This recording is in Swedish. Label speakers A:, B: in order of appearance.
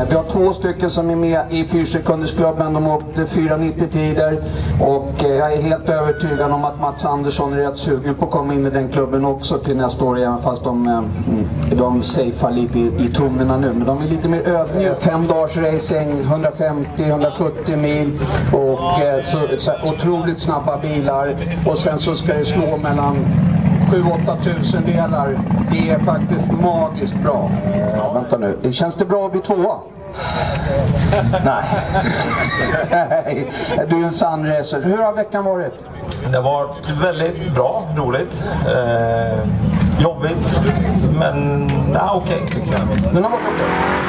A: Vi har 2 stycken som är med i 4-sekundersklubben. De åkte 4:90-tider och jag är helt övertygad om att Mats Andersson är rätt sugen på att komma in i den klubben också till nästa år, även fast de safear lite i tonerna nu. Men de är lite mer övningar. 5 dagars racing, 150-170 mil och så otroligt snabba bilar, och sen så ska det slå mellan 7-8 tusendelar. Det är faktiskt magiskt bra. Vänta nu, känns det bra att bli 2? Nej. Du är en sann racer. Hur har veckan varit?
B: Det har varit väldigt bra, roligt, jobbigt, men okej tycker jag.
A: Den har varit okej.